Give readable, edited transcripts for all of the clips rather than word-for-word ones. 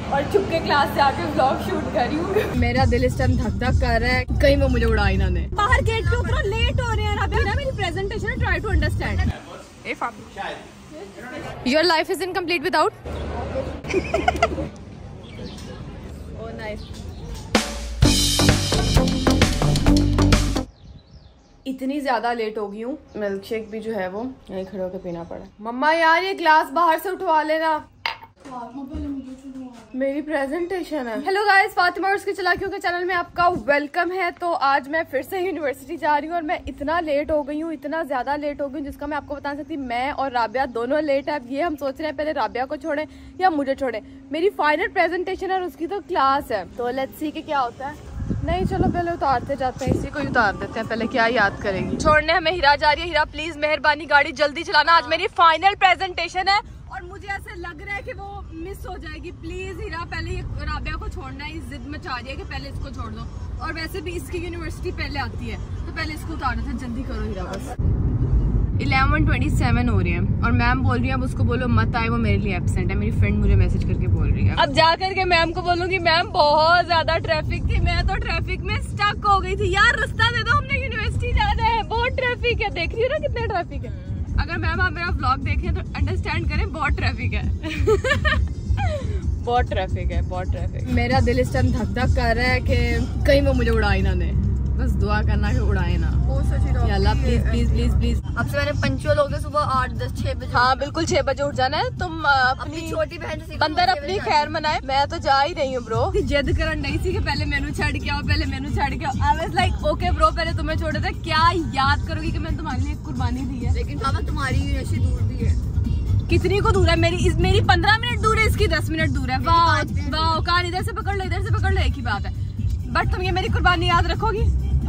और चुपके क्लास से आके व्लॉग शूट कर रही हूँ। मेरा दिल इस टाइम धक धक कर रहा है, कहीं वो मुझे उड़ा ही ना दे। बाहर गेट पे उतरो, लेट हो रहे हैं अभी ना। मेरी प्रेजेंटेशन है, try to understand. Your life is incomplete without. Oh nice. इतनी ज्यादा लेट हो गई हूँ, मिल्क शेक भी जो है वो यहीं खड़े होकर पीना पड़ा। मम्मा यार ये ग्लास बाहर से उठवा लेना, मेरी प्रेजेंटेशन है। हेलो गाइस, फातिमा और उसकी चालाकियों के चैनल में आपका वेलकम है। तो आज मैं फिर से यूनिवर्सिटी जा रही हूँ और मैं इतना लेट हो गई हूँ, इतना ज्यादा लेट हो गई हूँ जिसका मैं आपको बता सकती। मैं और राबिया दोनों लेट है। अब ये हम सोच रहे हैं पहले राबिया को छोड़े या मुझे छोड़े। मेरी फाइनल प्रेजेंटेशन है और उसकी तो क्लास है, तो लेट्स सी कि क्या होता है। नहीं चलो पहले उतारते जाते हैं, इसी को ही उतार देते हैं। पहले क्या याद करेंगी। छोड़ने हमें हीरा जा रही है। हीरा प्लीज मेहरबानी गाड़ी जल्दी चलाना, आज मेरी फाइनल प्रेजेंटेशन है और मुझे ऐसे लग रहा है कि वो मिस हो जाएगी। प्लीज हीरा पहले ये राबिया को छोड़ना है, इस जिद मचा रही है कि पहले इसको छोड़ दो। और वैसे भी इसकी यूनिवर्सिटी पहले आती है तो पहले इसको उतारना था। जल्दी करो हीरा। बस 11:27 हो रही है और मैम बोल रही है अब उसको बोलो मत आए, वो मेरे लिए एब्सेंट है। मेरी फ्रेंड मुझे मैसेज करके बोल रही है। अब जा करके मैम को बोलूंगी मैम बहुत ज्यादा ट्रैफिक थी, मैं तो ट्रैफिक में स्टक हो गई थी। यार रास्ता दे दो, हमने यूनिवर्सिटी जाना है, बहुत ट्रैफिक है। देख रही हो ना कितना ट्रैफिक है। अगर मैम आप मेरा व्लॉग देखें तो अंडरस्टैंड करें, बहुत ट्रैफिक है। बहुत ट्रैफिक है, बहुत ट्रैफिक। मेरा दिल इस टाइम धक धक कर रहा है कि कहीं वो मुझे उड़ा ही ना दे। बस दुआ करना कि उड़ाए ना। Allah please please please please. अब से मैंने पंचुअल हो गए, सुबह 8, 10, 6 बजे। हाँ बिल्कुल 6 बजे उठ जाना है। तुम अपनी छोटी बहन से बंदर अपनी खैर मनाए। मैं तो जा ही रही हूँ ब्रो। जिद करन नहीं सी कि पहले मेनू छड़ के आओ, पहले मेनू छड़ के आओ। I was like okay bro, पहले तुम्हें छोड़े थे। क्या याद करोगी कि मैंने तुम्हारे लिए कुर्बानी दी है। लेकिन पापा तुम्हारी यूनिवर्सिटी दूर भी है। कितनी को दूर है? मेरी 15 मिनट दूर है, इसकी 10 मिनट दूर है। वाह वाह, कान इधर से पकड़ लो, इधर से पकड़ लो, एक ही बात है। बट तुम ये मेरी कुर्बानी याद रखोगी?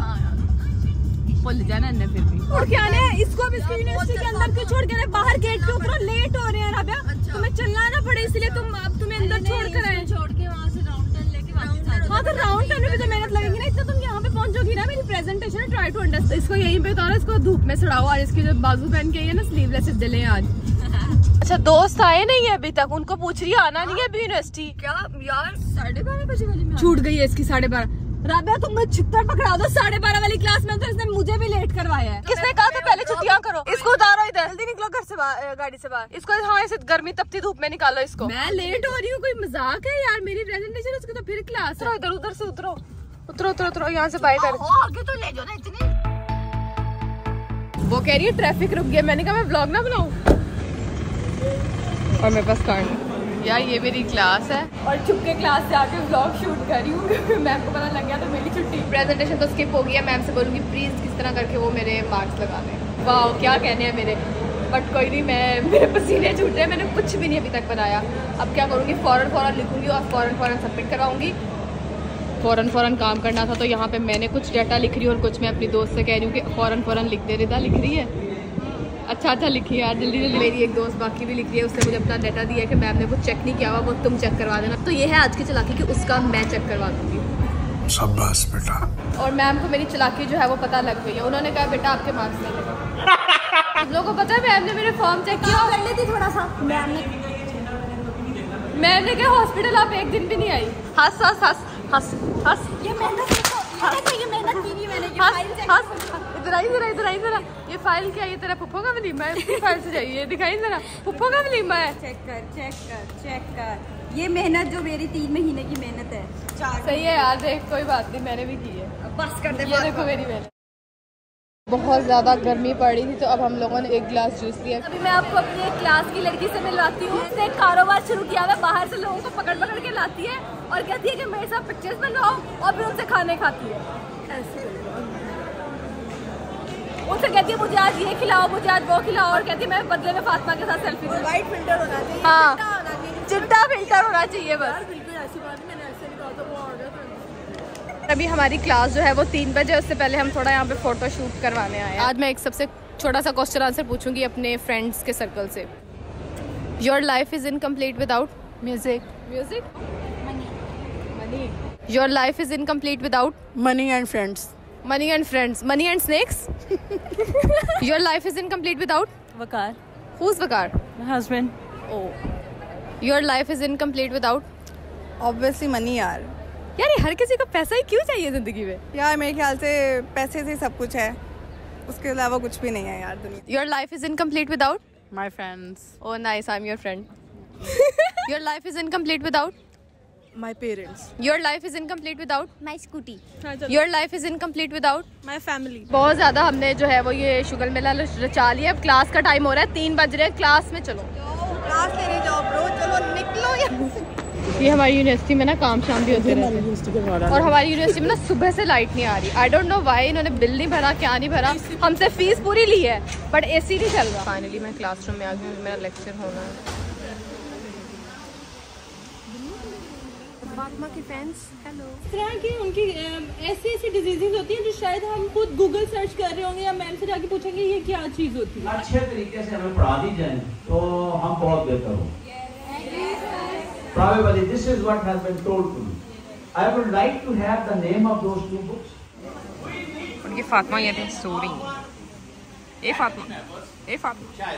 भूल जाना है फिर भी। और क्या है इसको अब इसकी यूनिवर्सिटी के अंदर क्यों छोड़ के बाहर गेट पे उतरो, लेट हो रहे हैं राबिया। तुम्हें चलना ना पड़े इसलिए अब तुम्हें अंदर छोड़ कर आए। छोड़ के वहाँ से राउंड टर्न लेके वापस। हाँ तो राउंड टर्न में भी तो मेहनत लगेगी ना, इतना तुम यहाँ पे पहुंचोगी ना। मेरी प्रेजेंटेशन है, ट्राई टू अंडरस्टैंड। इसको यहीं पे उतारो, इसको धूप में सड़ाओ। आज इसकी जो बाजू पहन के है ना, स्लीवलेस दिले आज। अच्छा दोस्त आए नहीं है अभी तक, उनको पूछ रही है आना नहीं है अभी यूनिवर्सिटी। क्या यार 12:30 बजे वाली छूट गई है इसकी। 12:30 राबिया तुम मुझे छितर पकड़ा दो। 12:30 वाली क्लास में तो इसने मुझे भी लेट करवाया है। किसने कहा था पहले छुट्टियां करो? इसको उतारो इधर, जल्दी निकलो घर से गाड़ी से बाहर। इसको हाँ ऐसे गर्मी तपती धूप में निकालो इसको। मैं लेट हो रही हूँ, कोई मजाक है यार? मेरी प्रेजेंटेशन उसकी तो फिर क्लास है। इधर उधर से उतरो उतरो उतरो उतरो, यहाँ से बाय कर। आगे तो ले जाओ ना इतनी। वो कह रही है ट्रैफिक रुक गया। मैंने कहा मैं व्लॉग ना बनाऊं और मेरे पास कार नहीं। यार ये मेरी क्लास है और चुपके क्लास से आके व्लॉग शूट कर रही हूँ। मैम को पता लग गया तो मेरी छुट्टी। प्रेजेंटेशन तो स्किप हो गई है। मैम से बोलूँगी प्लीज किस तरह करके वो मेरे मार्क्स लगा दें। वाह क्या कहने हैं मेरे, बट कोई नहीं। मेरे पसीने छूट रहे हैं, मैंने कुछ भी नहीं अभी तक बनाया। अब क्या करूँगी, फौरन लिखूंगी और फौरन सबमिट करवाऊंगी। फौरन काम करना था। तो यहाँ पे मैंने कुछ डाटा लिख रही हूँ और कुछ मैं अपनी दोस्त से कह रही हूँ कि फौरन लिख दे। रिदा लिख रही है, अच्छा लिखी यार, जल्दी। मेरी एक दोस्त बाकी भी लिख रही है, उसने मुझे अपना डाटा दिया है कि मैम ने कुछ चेक नहीं किया हुआ, वो तुम चेक करवा देना। तो ये है आज की चालाकी कि उसका मैं चेक करवा दूंगी। शाबाश बेटा। और मैम को मेरी चालाकी जो है वो पता लग गई है। उन्होंने कहा बेटा आपके मार्क्स नहीं लगे। आप लोगों को पता है मैम ने मेरे फॉर्म चेक किया कर ली थी थोड़ा सा। मैम ने कहा हॉस्पिटल आप एक दिन भी नहीं आई। हंस हंस हंस हंस हंस। ये मेहनत की नहीं मैंने। इधर ये फाइल क्या? ये तेरा पुप्पो का वलीमा है? इसकी फाइल से जाइए, दिखाई जरा, पुप्पो का वलीमा है। चेक कर। ये मेहनत जो मेरी 3 महीने की मेहनत है। सही है यार, देख कोई बात नहीं, मैंने भी की है। बस कर दे। ये देखो मेरी मेहनत। बहुत ज्यादा गर्मी पड़ रही थी तो अब हम लोगों ने एक गिलास जूस लिया। अभी मैं आपको अपनी एक क्लास की लड़की से मिलवाती हूँ। उसने एक कारोबार शुरू किया है, बाहर से लोगों को पकड़ के लाती है और कहती है कि मेरे साथ पिक्चर्स बनवाओ और फिर उनसे खाने खाती है। उनसे कहती है मुझे आज ये खिलाओ, मुझे आज वो खिलाओ, और कहती है मैं बदले में फातिमा के साथ सेल्फी। वाइट फिल्टर होना चाहिए। हाँ चिट्टा फिल्टर होना चाहिए बस। बिल्कुल ऐसी बात नहीं, मैंने ऐसे नहीं कहा था, वो आ गया था। अभी हमारी क्लास जो है वो 3 बजे, उससे पहले हम थोड़ा यहाँ पे फोटो शूट करवाने आए। आज मैं एक सबसे छोटा सा क्वेश्चन आंसर पूछूंगी अपने फ्रेंड्स के सर्कल से। Your life is incomplete without music. Money. Your life is incomplete without money and friends. Money and friends. Money and snakes. Your life is incomplete without Vakar. Who's Vakar? My husband. Oh. Your life is incomplete without obviously money यार। यार हर किसी को पैसा ही क्यों चाहिए जिंदगी में? यार मेरे ख्याल से पैसे से सब कुछ है, उसके अलावा कुछ भी नहीं है यार दुनिया। Your life is incomplete without my friends. Oh nice, I am your friend. Your life is incomplete without my parents. Your life is incomplete without my scooty. Your life is incomplete without my family. बहुत ज्यादा हमने जो है वो ये sugar मेला रचा लिया। अब क्लास का टाइम हो रहा है, 3 बज रहे हैं। क्लास में चलो, क्लास लेने जाओ ब्रो, चलो निकलो यहाँ से। ये हमारी यूनिवर्सिटी में ना काम शाम भी होते रहते हैं, और हमारी यूनिवर्सिटी में ना सुबह से लाइट नहीं आ रही। आई डोंट नो व्हाई, इन्होंने बिल नहीं भरा, क्या नहीं भरा, हमसे फीस पूरी ली है बट एसी नहीं चल रहा। फाइनली मैं क्लासरूम में आ गई, मेरा लेक्चर होना है। फातिमा की फैंस, हेलो। इस तरह की उनकी ऐसी ऐसी डिजीजेज होती हैं जो शायद हम खुद गूगल सर्च कर रहे होंगे या मैम से जाके पूछेंगे ये क्या चीज होती है। अच्छे तरीके से हमें पढ़ा दी जाए तो हम बहुत बेहतर हों। Probably this is what has been told to me. I would like to have the name of those 2 books. उनकी फातिमा ये थे सो रही हैं। ए फातिमा, ए फातिमा।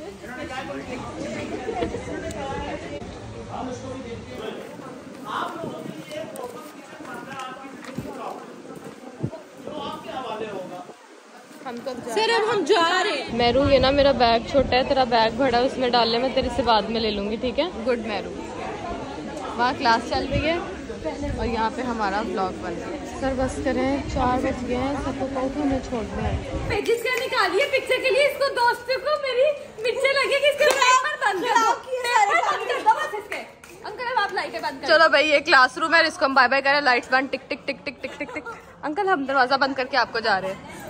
सर अब हम जा रहे हैं। मैरू, ये ना मेरा बैग छोटा है, तेरा बैग बड़ा है, उसमें डालने में तेरे से बाद में ले लूंगी, ठीक है? गुड मैरू। वहाँ क्लास चल रही है और यहाँ पे हमारा ब्लॉग बन रहा है। सर बस करें, 4 बज गए हैं, सबको कहो कि हमें छोड़ दें। पेजेस क्या निकालिए पिक्चर के लिए, इसको दोस्तों को मेरी मिर्चें लगेगी, इसके पेपर बंद कर दो, बंद कर दो बस इसके। अंकल अब आप लाइटें बंद कर। चलो भाई ये क्लासरूम है, इसको हम बाय बाय करें। लाइट्स बंद, टिक टिक टिक टिक टिक टिक टिक। अंकल हम दरवाजा बंद करके आपको जा रहे हैं।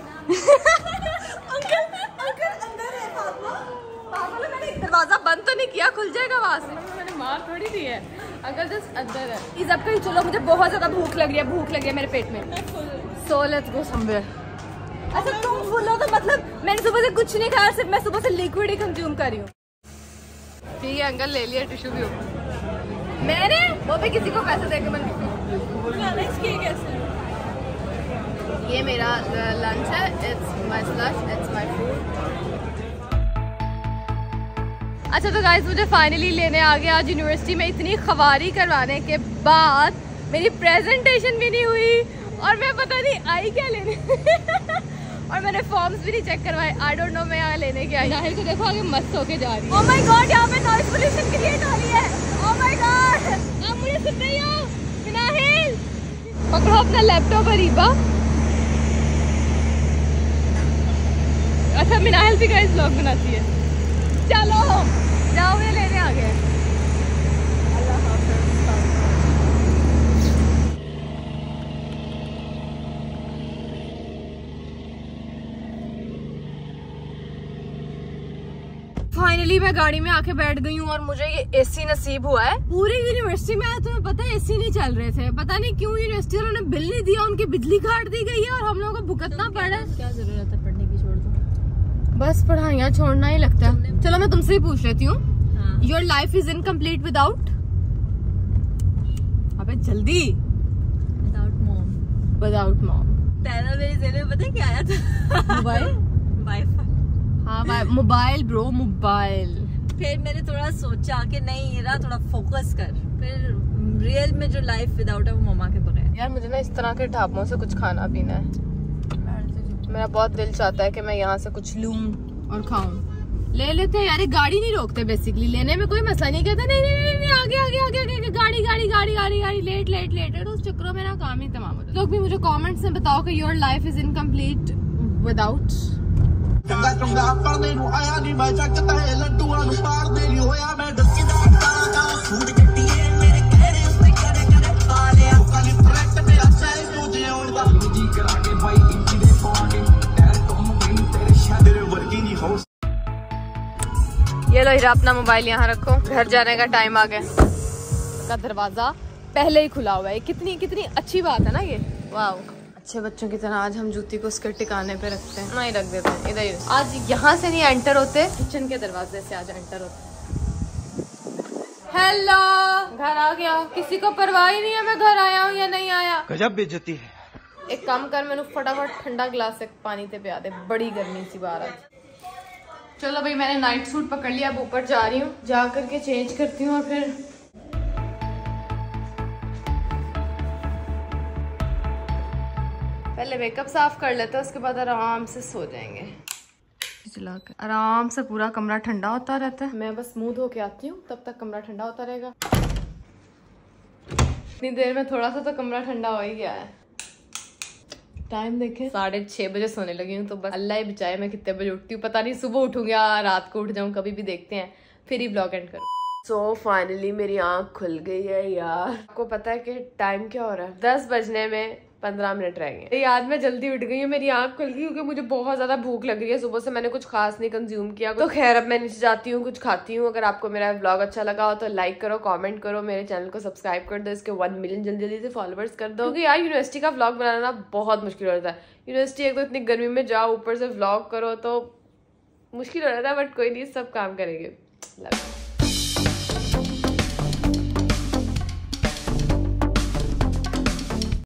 अंकल अंदर है फातिमा। पागल है, मैंने दरवाजा बंद तो नहीं किया, खुल जाएगा वहाँ से। मैंने मार थोड़ी दी है। अंकल जस्ट अंदर है। इस अब कहीं चलो, मुझे बहुत ज्यादा भूख लग रही है, भूख लगी है मेरे पेट में। So let's go somewhere. अच्छा तुम फुल हो तो मतलब मैंने सुबह से कुछ नहीं खाया, सिर्फ मैं सुबह से लिक्विड ही कंज्यूम कर रही हूँ। ठीक है अंकल, ले लिया टिश्यू भी। मैंने वो भी किसी को पैसे देकर मैंने ये मेरा लंच है, it's my slush, it's my food. अच्छा तो गाइस मुझे फाइनली लेने आ गया। आज यूनिवर्सिटी में इतनी खवारी करवाने के बाद मेरी प्रेजेंटेशन भी नहीं हुई और मैं पता नहीं आई क्या लेने और मैंने फॉर्म्स भी नहीं चेक करवाए। आई डोंट नो मैं यहाँ लेने के आई। नाहिल को देखो आगे मस्त होके जा रही है। ओह माय गॉड, यहाँ पे नॉइज पोल्यूशन क्रिएट हो रही है। ओह माय गॉड, आप मुझे सुन रही हो? नाहिल पकड़ो अपना लैपटॉप अरीबा। अच्छा मिनाहिल भी गाइस व्लॉग बनाती है। चलो जाओ, ये लेने आ गए। अल्लाह हाफ़िज़। फाइनली मैं गाड़ी में आके बैठ गई हूँ और मुझे ये एसी नसीब हुआ है। पूरी यूनिवर्सिटी में तुम्हें पता है एसी नहीं चल रहे थे, पता नहीं क्यों यूनिवर्सिटी वालों ने बिल नहीं दिया, उनकी बिजली काट दी गई है और हम लोगों को भुगतना पड़ा है। क्या जरूरत है पढ़ने की, छोड़ दो बस, पढ़ाइयाँ छोड़ना ही लगता है। चलो मैं तुमसे ही पूछ लेती हूँ, your life is incomplete without, अबे जल्दी, विदाउट मॉम। Without mom. पहला मेरे ज़हन में पता है क्या आया था? मोबाइल। वाईफाई। हाँ मोबाइल ब्रो, मोबाइल। फिर मैंने थोड़ा सोचा कि नहीं इरा थोड़ा फोकस कर, फिर रियल में जो लाइफ विदाउट है वो मम्मा के बगैर। यार मुझे ना इस तरह के ढाबों से कुछ खाना पीना है, मेरा बहुत दिल चाहता है कि मैं यहाँ से कुछ लूं और खाऊं। ले लेते हैं यार, गाड़ी नहीं रोकते बेसिकली, लेने में कोई मसला नहीं, कहते नहीं नहीं नहीं आगे आगे आगे आगे गाड़ी गाड़ी गाड़ी गाड़ी गाड़ी लेट लेट लेट लेट। उस चक्करों में ना काम ही तमाम होता है। लोग भी मुझे कमेंट्स में बताओ कि your life is incomplete without. चंगा चंगा पढ़ने ਨੂੰ ਆਇਆ ਨਹੀਂ ਮੈਂ ਜੱਟ ਤੇ ਲੱਡੂਆਂ ਨੂੰ ਪਾਰ ਦੇ ਲਈ ਹੋਇਆ ਮੈਂ ਦੱਸੀ ਦਾ ਕਾਲਾ ਸੂਟ ਜੱਟੀਏ ਮੇਰੇ ਕਹਿਰੇ ਉੱਤੇ ਕਰੇ ਕਰੇ ਪਾ ਲਿਆ ਕਾਲੀ ਪ੍ਰੈਕਟ ਮੇਰਾ ਚਾਹੇ ਤੂੰ ਜਿਉਣ ਦਾ ਜੀ ਕਰਾ ਕੇ ਬਾਈ ਇੰਜੀ ਦੇ ਪਾਣੇ ਟੈਰ ਤੁਮ ਗਈ ਤੇਰੇ ਸ਼ਾਦਰ ਵਰਗੀ ਨਹੀਂ ਹੋ। ये लो हीरा अपना मोबाइल यहाँ रखो, घर जाने का टाइम आ गया। का दरवाजा पहले ही खुला हुआ है, कितनी कितनी अच्छी बात है ना ये। वाह, अच्छे बच्चों की तरह आज हम जूती को उसके टिकाने पे रखते हैं, नहीं रख देते हैं इधर ही। आज यहाँ से नहीं एंटर होते, किचन के दरवाजे से आज एंटर होते। हेलो, घर आ गया, किसी को परवाह ही नहीं है मैं घर आया हूँ या नहीं आया। गजब बेइज्जती है। एक काम कर, मैंने फटाफट ठंडा गिलास से पानी ते पिया दे, बड़ी गर्मी सी बाहर आज। चलो भाई मैंने नाइट सूट पकड़ लिया, अब ऊपर जा रही हूँ, जा करके चेंज करती हूँ और फिर पहले मेकअप साफ कर लेते हैं, उसके बाद आराम से सो जाएंगे। चलाकर आराम से पूरा कमरा ठंडा होता रहता है। मैं बस मुंह धो के आती हूँ, तब तक कमरा ठंडा होता रहेगा। इतनी देर में थोड़ा सा तो कमरा ठंडा हो ही गया है। टाइम देखें 6:30 बजे सोने लगी हूँ, तो बस अल्लाह ही बचाए मैं कितने बजे उठती हूँ। पता नहीं सुबह उठूंगी या रात को उठ जाऊँ, कभी भी देखते हैं, फिर ही ब्लॉग एंड करूँ। सो फाइनली मेरी आँख खुल गई है यार। आपको पता है कि टाइम क्या हो रहा है? 10 बजने में 15 मिनट रह गए। याद मैं जल्दी उठ गई हूँ, मेरी आंख खुल गई क्योंकि मुझे बहुत ज्यादा भूख लग रही है। सुबह से मैंने कुछ खास नहीं कंज्यूम किया, तो खैर अब मैं नीचे जाती हूँ, कुछ खाती हूँ। अगर आपको मेरा व्लॉग अच्छा लगा हो तो लाइक करो, कमेंट करो, मेरे चैनल को सब्सक्राइब कर दो, इसके 1 मिलियन जल्दी से फॉलोवर्स कर दो। क्योंकि यार यूनिवर्सिटी का व्लॉग बनाना बहुत मुश्किल हो जाता है। यूनिवर्सिटी एक तो इतनी गर्मी में जाओ, ऊपर से व्लॉग करो, तो मुश्किल हो जाता है, बट कोई नहीं, सब काम करेंगे। लव